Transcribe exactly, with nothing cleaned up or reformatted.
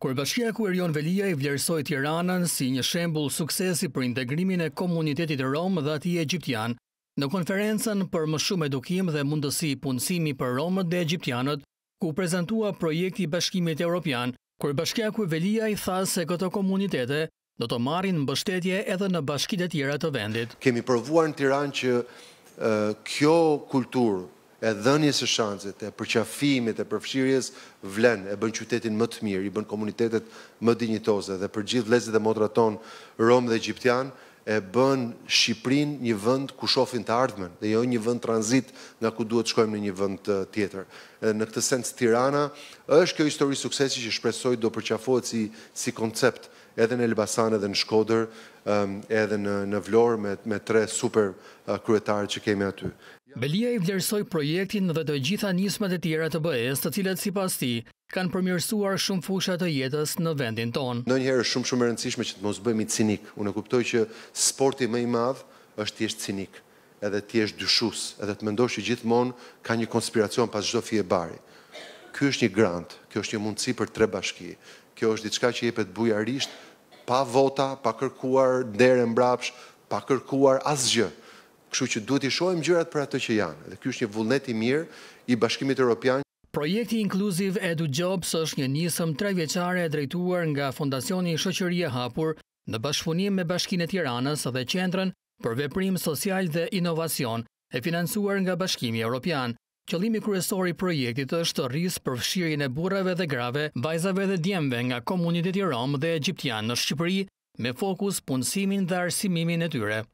Kur Bashkia ku Veliaj vlerësoi Tiranën si një shembull suksesi për integrimin e komunitetit rom dhe atij egjiptian, në konferencën për më shumë edukim dhe mundësi punësimi për romët dhe egjiptianët, ku prezantua projekti i Bashkimit Evropian, kur Bashkia ku Veliaj tha se këto komunitete do të marrin mbështetje edhe në bashkitë e tjera të vendit. Kemi provuar në Tiranë që uh, kjo kulturë e dhënies së shanset, e përqafimit, e përfshirjes vlen, e bën qytetin më të mirë, i bën komunitetet më dinjitoze dhe për gjithë vëllezërit e motrat ton rom dhe egjiptian, e bën Shqipërinë një vend ku shohin të ardhmen dhe jo një vend tranzit nga ku duhet shkojmë në një vend tjetër. Në këtë sens Tirana është kjo histori suksesi që shpresoj do përqafohet si si koncept edhe në Elbasan edhe në Shkodër, um, edhe në, në Vlorë me, me tre super uh, kryetarë që kemi aty. Veliaj vlerësoi projektin dhe të gjitha nismat e tjera të B E-s, të cilat sipas tij kanë përmirësuar shumë fusha të jetës në vendin tonë. Ndonjëherë është shumë shumë e rëndësishme që të mos bëhemi cinik. Unë e kuptoj që sporti më i madh është thjesht cinik, edhe thjesht dyshues, edhe të mendosh që gjithmonë ka një konspiracion pas çdo fije bari. Ky është një grant, kjo është një mundësi për tre bashki. Kjo është diçka që jepet bujarisht, pa vota, pa kërkuar derë mbrapsh, pa kërkuar asgjë. Kështu që duhet i shohim gjërat për ato që janë. Dhe ky është një vullnet i mirë i Bashkimit Evropian. Projekti Inclusive Edu Jobs është një nisëm trevjeçare e drejtuar nga Fondacioni Shoqëria e Hapur në bashkëpunim me Bashkinë e Tiranës dhe Qendrën për Veprim Social dhe Inovacion, e financuar nga Bashkimi Evropian. Qëllimi kryesor i projektit është të rrisë përfshirjen e burrave dhe grave, vajzave dhe djemve nga komuniteti rom dhe egjiptian në Shqipëri, me fokus punësimin dhe arsimimin e tyre.